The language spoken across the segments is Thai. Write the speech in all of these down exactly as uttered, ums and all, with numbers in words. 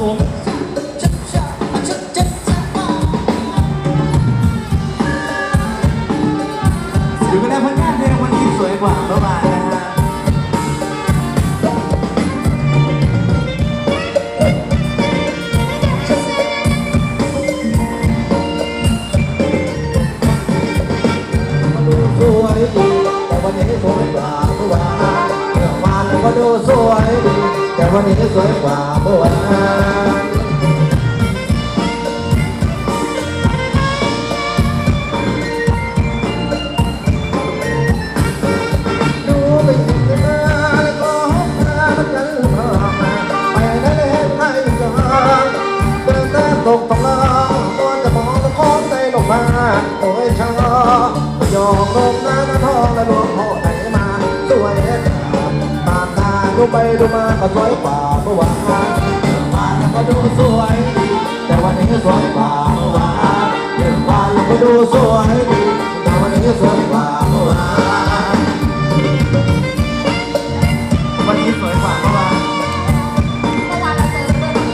ผมอยู่กันในผลงานเพลงวันนี้สวยกว่าเมื่อวานนะฮะสวยดีแต่วันนี้สวยกว่าเมื่อวานเมื่อวานก็ดูสวยดีแต่วันนี้สวยกว่าเมื่อวานดูไปถึงมาแล้วก็มากันพามาไปนั่นเองให้จะหาเดินแต่ตกตกลาตัวจะมองตะคอนใจลงมาโอ้ยชายอมลงหน้าหน้าทองและรวมพ่อไหนมาสวยตาตาดูไปดูมาก็สวยกว่าเมื่อวานมาแล้วก็ดูสวยดีแต่วันนี้สวยกว่าเมื่อวานเมื่อวานแล้วก็ดูสวยดีแต่วันนี้สวยกว่าเมื่อวานวันนี้สวยกว่าเมื่อวานเมื่อวานเราเจอเรื่อง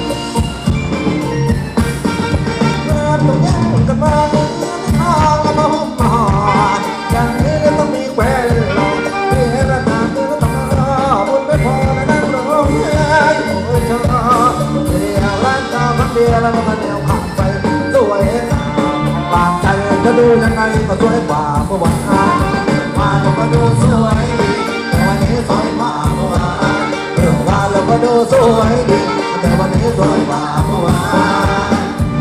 เมื่อตรงนี้กันมาทางมาหุ่มหอนอย่างนี้ต้องมีแหวนหลอกที่เห็นหน้าตาเธอต้องรอบุญไม่พอและนั่งร้องไห้โอ้ยชอบเรียกร้านข้าวพักเดียวแล้วมันเดียวขับไปสวยปากใจจะดูยังไงก็สวยกว่าเมื่อวานมาแล้วก็ดูสวยดีแต่วันนี้สวยกว่าเมื่อวานเมื่อวานแล้วก็ดูสวยดีแต่วันนี้สวยกว่าเมื่อวาน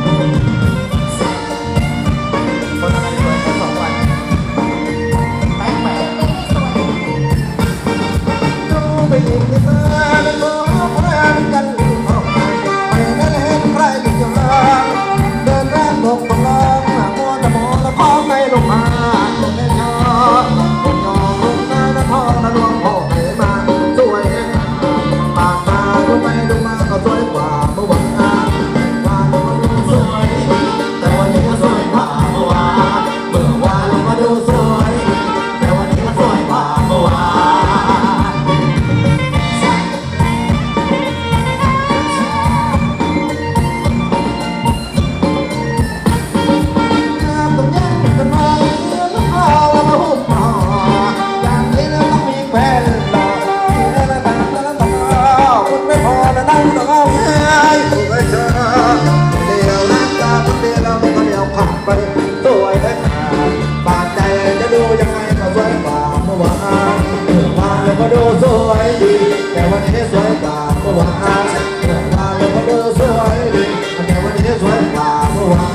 คนอะไรสวยแค่สองวันแปลกแปลกดูไปอีกนิดมาแล้วก็แรงกันออกไปไปนั่นเห็นใครที่จะเดินแรงตกตกลงมัวแต่มองแล้วพอไม่ลงมาไม่ชอบผมยอมลงหน้าหน้าทองแล้วลวงพ่อไหนมาสวยปากตาดูไปดูมาก็สวยกว่าเมื่อวานว่าดูสวยแต่วันนี้ก็สวยกว่าเมื่อวานเมื่อวานเราก็ดูสวยแต่วันนี้ก็สวยกว่าเมื่อวานต้องแย่งกันมาแล้วเอาแล้วมาหุ่มห่ออย่างนี้แล้วต้องมีแฟนหล่อที่แล้วแล้วตาแล้วตาคุณไม่พอแล้วนั่งต้องเอาไงถูกไหมเธอเดียวนั่งตาคนเดียวเราไม่คนเดียวขับไปสวยได้ปากใจจะดูยังไงก็สวยกว่าเมื่อวานเมื่อวานเราก็ดูสวยดีแต่วันนี้สวยกว่าเมื่อวานเมื่อวานเราก็ดูสวยดีแต่วันนี้สวยกว่าเมื่อวาน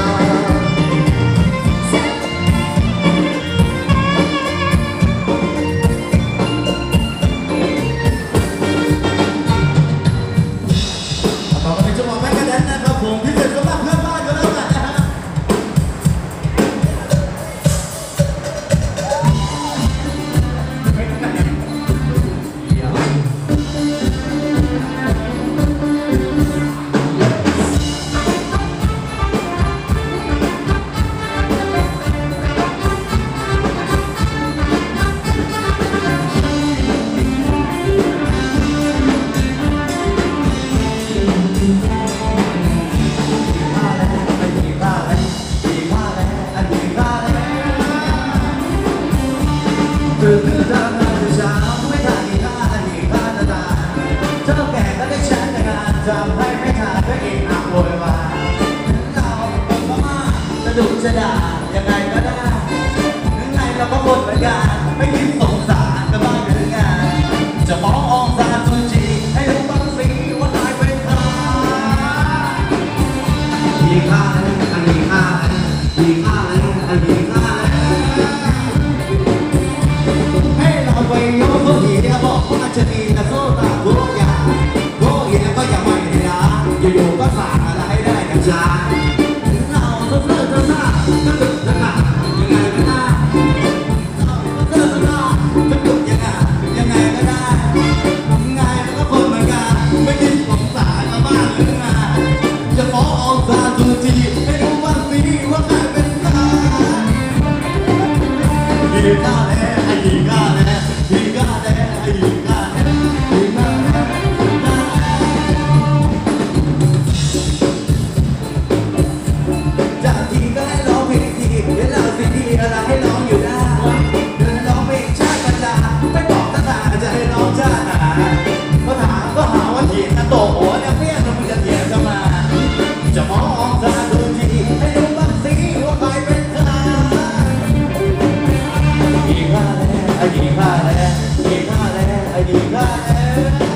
ต่อไปเป็นจังหวะแบ็คกระแดนนะครับผมพิเศษสำหรับเพื่อนบ้านกันแล้วกันนะฮะตื่นขึ้นทำงานแต่เช้าไม่ทันอีกห้านาทีห้านาทีเจ้าแก่ก็ได้แชร์ในงานทำให้ไม่ทันก็เองอ่ะโวยวายเราก็มาจะดุจะด่ายังไงก็ได้ยังไงเราก็บ่นเหมือนกันไม่คิดสงสารก็บ้างหรืองานจะฟ้ององศาสุจีให้รู้บ้างสิว่าใครเป็นใครมีค่าเลยอันนี้ค่าเลยมีค่าเลยอันนี้ค่าเลยไปโยโกฮีเดียบอกว่าจะดีแต่โซตาโกยาโกเฮียก็ยังไม่ได้นะอยู่ๆก็สั่งอะไรได้กันจ้าเราเสื้อเสื้อเสื้อก็ตึกจะหนักยังไงก็ได้เราเสื้อเสื้อจะตึกยังไงยังไงก็ได้ไงมันก็คนเหมือนกันไม่คิดสงสารมาบ้างหรือไงจะฟ้ององศาสุจีให้รู้ว่าสิว่าใครเป็นใครดีหน้าแน่ไอ้ดีหน้าแน่ดีหน้าแน่ไอ้ดีหน้าแน่ดีหน้าแน่ดีหน้าแน่อ้หญิงข้าแล้วหญิงข้าแล้วไอ้หญิงข้าแล้ว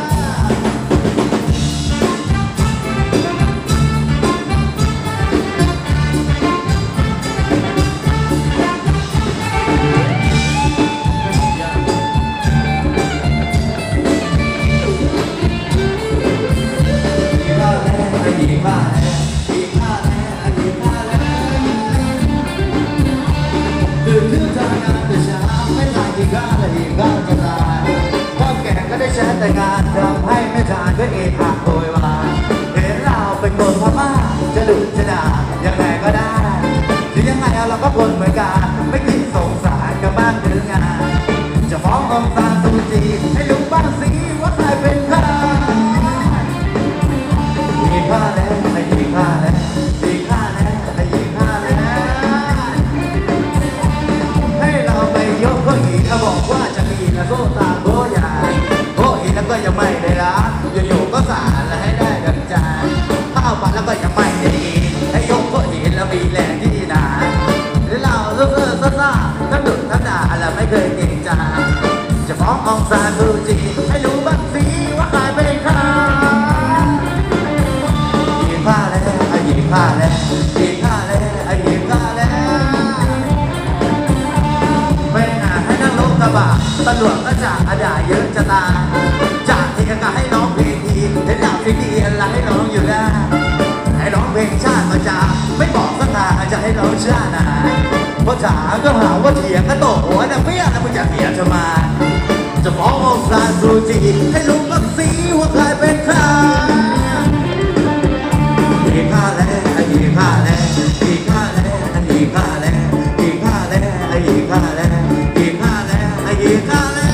ตื่นขึ้นจากงานแต่เช้าไม่ทานกินข้าวและหิวข้าวจะตายพ่อแก่ก็ได้ใช้แต่งานทำให้ไม่ทานก็เอะอะโวยวายเห็นเราเป็นคนพม่าจะดุจะด่ายังไงก็ได้ถึงยังไงเราก็คนเหมือนกันไม่คิดสงสารกันบ้างหรือไงจะฟ้ององศาสุจีให้รู้บ้างสิว่าใครเป็นใครมีค่าแล้วไม่มีค่าแล้วมีค่าแล้วไม่มีค่าแล้วให้เราไปยกก็อีกเขาบอกว่าจะมีกระโซ่ตาโบใหญ่โบอีกแล้วก็ยังไม่ได้รับอยู่ๆก็สารแล้วให้ได้ดังใจข้าวปัดแล้วก็ยังไม่ได้กินให้ยกก็อีกแล้วมีแรงที่ไหนหรือเราเซ่อเซ่อซ่าทั้งดุทั้งด่าแล้วไม่เคยเกรงใจจะฟ้ององศาสุจีให้รู้บ้างสิว่าใครเป็นใครหญิงผ้าแล้วไอ้หญิงผ้าแล้วหญิงผ้าแล้วไอ้หญิงผ้าแล้วไม่น่าให้นั่งรถกระบะตำรวจก็จะอาด่าเยอะจะตายจากที่กะให้ร้องเพลงทีเห็นดาวซีดีอะไรให้ร้องอยู่ได้ให้ร้องเพลงชาติก็จะไม่บอกสักทางจะให้ร้องชาติไหนเพราะจ๋าก็หาว่าเถียงก็โตหัวแต่เปี้ยแล้วมึงจะเถียงทำไมจะฟ้ององศาสุจีให้รู้บ้างสิว่าใครเป็นใครมีค่าแล้วไอ้มีค่าแล้วมีค่าแล้วไอ้มีค่าแล้วมีค่าแล้วไอ้มีค่าแล้วมีค่าแล้วไอ้มีค่าแล้ว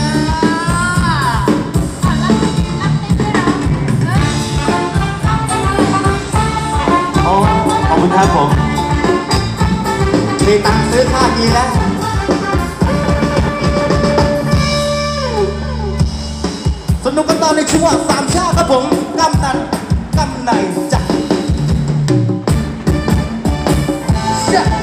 อ๋อขอบคุณครับผมมีตังค์ซื้อข้าวกินแล้วสนุกกันตอนในช่วงสามชาครับผมกำนันกำไหนจ้ะ